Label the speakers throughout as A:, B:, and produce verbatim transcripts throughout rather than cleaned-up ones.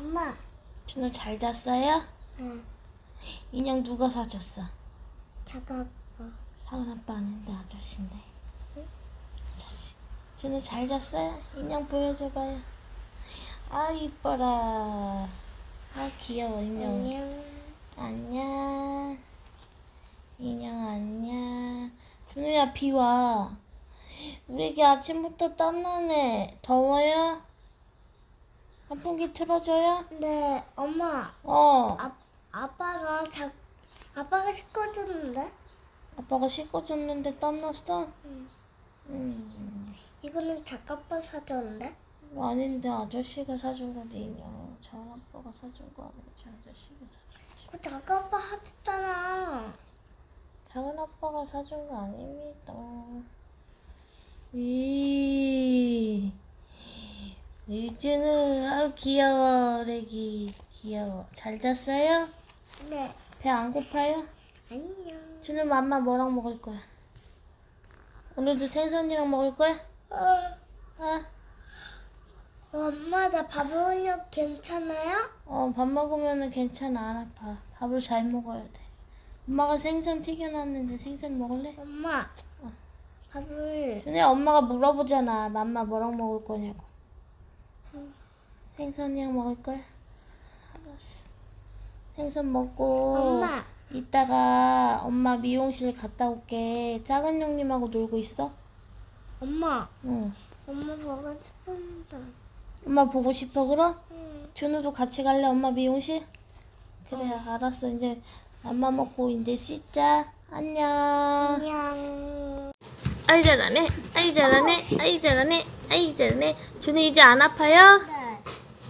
A: 엄마.
B: 준우 잘 잤어요?
A: 응.
B: 인형 누가 사줬어?
A: 작은 아빠.
B: 작은 아빠 아닌데 아저씨인데. 응? 아저씨. 준우 잘 잤어요? 인형 보여줘봐요. 아 이뻐라. 아 귀여워 인형.
A: 안녕.
B: 안녕. 인형 안녕. 준우야 비 와. 우리 애기 아침부터 땀나네. 더워요? 선풍기 틀어줘요?
A: 네, 엄마.
B: 어.
A: 아, 아빠가 자, 아빠가 씻어줬는데?
B: 아빠가 씻어줬는데 땀났어?
A: 응.
B: 음.
A: 이거는 작아빠 사줬는데?
B: 아닌데 아저씨가 사준 거지 인형. 작은 아빠가 사준 거 아니지 아저씨가 사줬지.
A: 그 작아빠 하셨잖아.
B: 작은 아빠가 사준 거 아닙니다. 이 유준우 아우 귀여워 애기 귀여워. 잘 잤어요?
A: 네.
B: 배 안 고파요?
A: 안녕.
B: 준우 맘마 뭐랑 먹을 거야? 오늘도 생선이랑 먹을 거야?
A: 어,
B: 아,
A: 엄마, 나 밥 먹으려 괜찮아요?
B: 어, 밥 먹으면 괜찮아. 안 아파. 밥을 잘 먹어야 돼. 엄마가 생선 튀겨놨는데 생선 먹을래?
A: 엄마.
B: 어.
A: 밥을.
B: 준우야 엄마가 물어보잖아. 맘마 뭐랑 먹을 거냐고.
A: 응.
B: 생선이랑 먹을 거야? 알았어. 생선 먹고
A: 엄마.
B: 이따가 엄마 미용실 갔다 올게. 작은 형님하고 놀고 있어?
A: 엄마.
B: 응.
A: 엄마 보고 싶은데.
B: 엄마 보고 싶어 그럼?
A: 응.
B: 준우도 같이 갈래 엄마 미용실? 그래 알았어. 이제 맘마 먹고 이제 씻자. 안녕.
A: 안녕.
B: 아이 잘하네. 아이 잘하네. 아이 잘하네. 아이 잘하네. 준우 이제 안 아파요?
A: 네.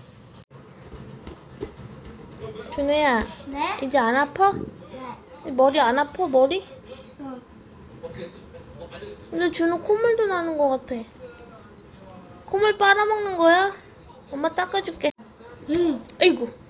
B: 준우야
A: 네?
B: 이제 안 아파?
A: 네.
B: 머리 안 아파 머리?
A: 응.
B: 근데 준우 콧물도 나는 것 같아. 콧물 빨아먹는 거야? 엄마 닦아줄게.
A: 응.
B: 아이고